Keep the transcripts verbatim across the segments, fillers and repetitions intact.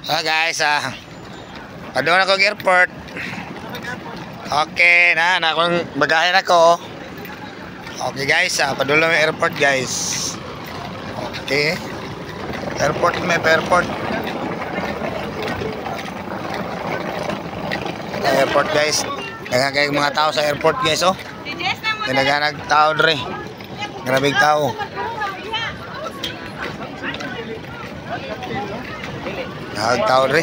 Ah guys, ah. Padung ako sa airport. Okay, na na akong bagahe na ko. Okay guys, ah, padung sa airport guys. Okay. Airport may airport. Airport guys. Daghang kay mga tao sa airport guys, oh. Daghan tao dre. Grabing tao. Daghang tao dre.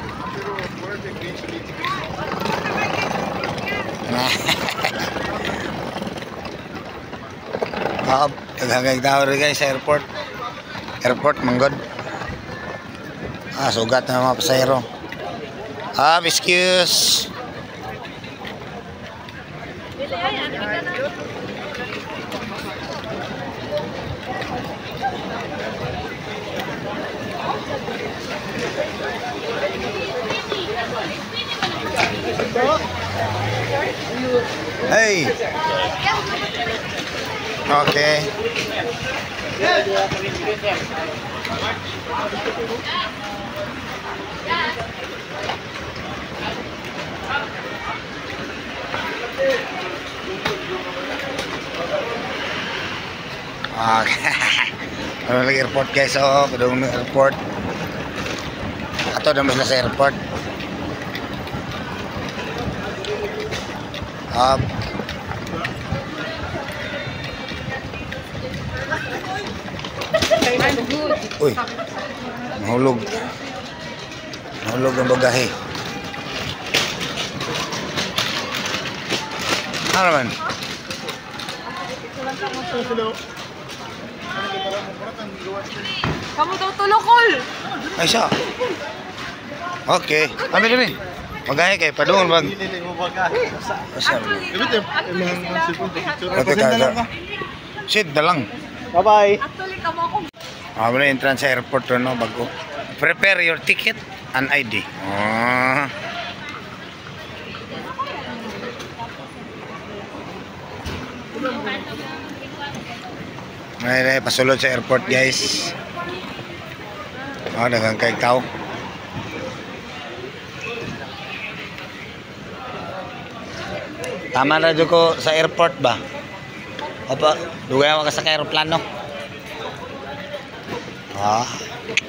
Ah, daghang tao dre guys sa airport. Airport manggod. Ah, sugat na mga pasahero. Ah, excuse. Hey. Okay. Okay. Ano lagi airport guys, oh, padung airport. Ato na mas sa airport. Um, Uy, mahulog. Mahulog ang bagahe. Ano naman? Kamu daw tulokol. Ay siya. Okay. Kami kami. Bagahe kay padung bag. Shit na lang. Bye-bye. Actually, kamo ako. Ah, wala entrance sa airport to, no, bago. Prepare your ticket and I D. Ah. May may pasulod sa airport, guys. Ah, daghang kay tao. Tama na dyan ko sa airport ba? Opo, dugay ako sa aeroplano. Ah.